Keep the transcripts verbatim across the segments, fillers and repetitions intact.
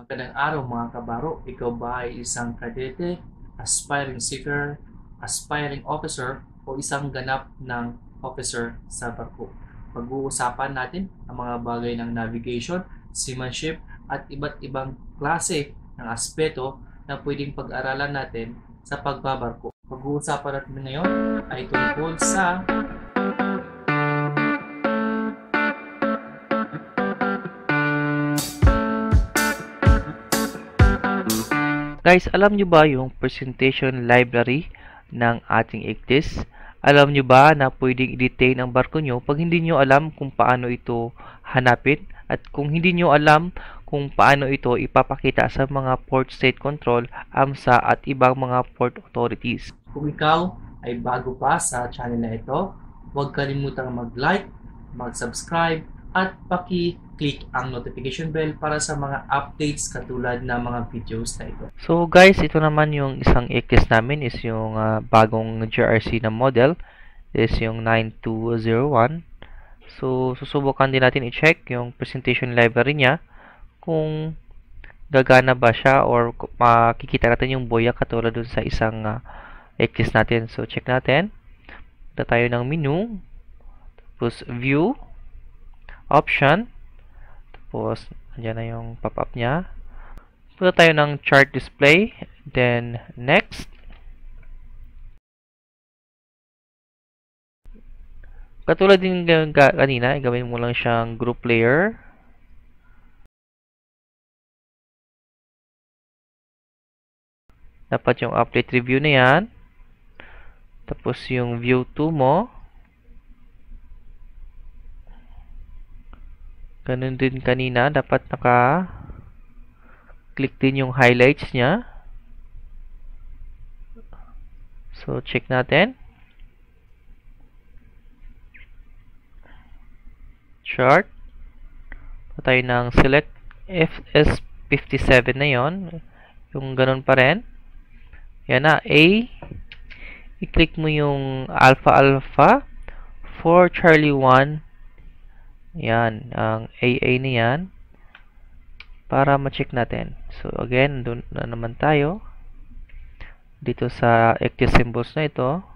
Magandang araw mga kabaro. Ikaw ba ay isang kadete, aspiring seafarer, aspiring officer, o isang ganap ng officer sa barko? Pag-uusapan natin ang mga bagay ng navigation, seamanship, at iba't ibang klase ng aspeto na pwedeng pag-aralan natin sa pagbabarko. Pag-uusapan natin ngayon ay tungkol sa Guys, alam nyo ba yung presentation library ng ating E C D I S? Alam nyo ba na pwedeng i-detain ang barko nyo pag hindi nyo alam kung paano ito hanapin? At kung hindi nyo alam kung paano ito ipapakita sa mga Port State Control, AMSA at ibang mga port authorities. Kung ikaw ay bago pa sa channel na ito, huwag kalimutang mag-like, mag-subscribe, at paki-click ang notification bell para sa mga updates katulad ng mga videos na ito. So guys, ito naman yung isang E C D I S namin is yung uh, bagong J R C na model is yung nine two zero one. So susubukan din natin i-check yung presentation library niya kung gagana ba siya or makikita natin yung boya katulad dun sa isang uh, E C D I S natin. So check natin. Punta tayo ng menu, tapos view, option, tapos andyan na yung pop-up niya. Punta tayo ng chart display, then next. Katulad din kanina, gawin mo lang siyang group layer. Dapat yung update review na yan. Tapos yung view two mo. Ganun din kanina, dapat naka-click din yung highlights niya. So, check natin. Chart. So, tayo ng select F S fifty-seven na yon. Yung ganun pa rin. Yan na, A. I-click mo yung alpha alpha for Charlie one. Yan, ang A A na yan para ma-check natin. So again, doon na naman tayo dito sa E C D I S symbols na ito.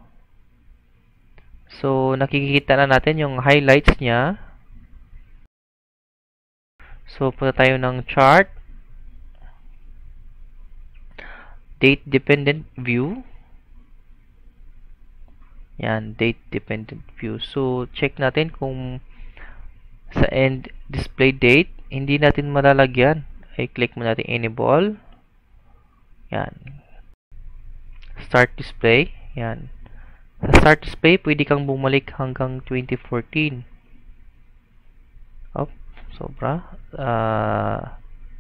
So nakikita na natin yung highlights niya. So punta tayo ng chart, date dependent view. Yan, date dependent view. So check natin kung sa end display date, hindi natin malalagyan. Ay click mo natin enable. Yan. Start display. Yan. Sa start display, pwede kang bumalik hanggang twenty fourteen. Oh, sobra. Uh,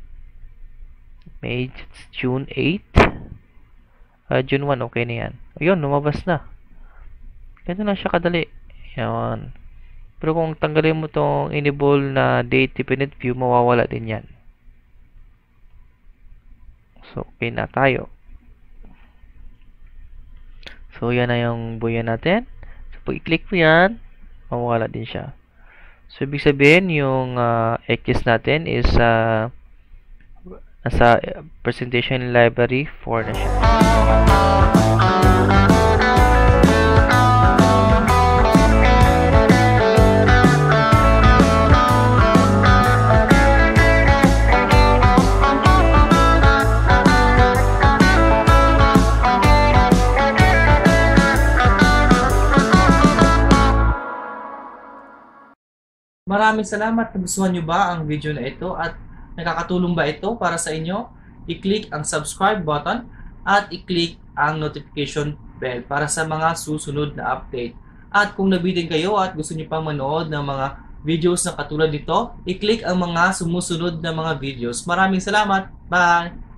May June eighth. Uh, June one, okay na yan. Ayun, lumabas na. Ganito lang siya kadali. Yan. Pero kung tanggalin mo tong enable na date dependent view, mawawala din yan. So, okay na tayo. So, yan na yung buya natin. So, pag i-click mo yan, mawawala din siya. So, ibig sabihin, yung uh, E C D I S natin is uh, nasa presentation library four na siya. Maraming salamat. Nagustuhan nyo ba ang video na ito at nakakatulong ba ito para sa inyo? I-click ang subscribe button at i-click ang notification bell para sa mga susunod na update. At kung nabitin kayo at gusto nyo pang manood ng mga videos na katulad nito, i-click ang mga sumusunod na mga videos. Maraming salamat. Bye!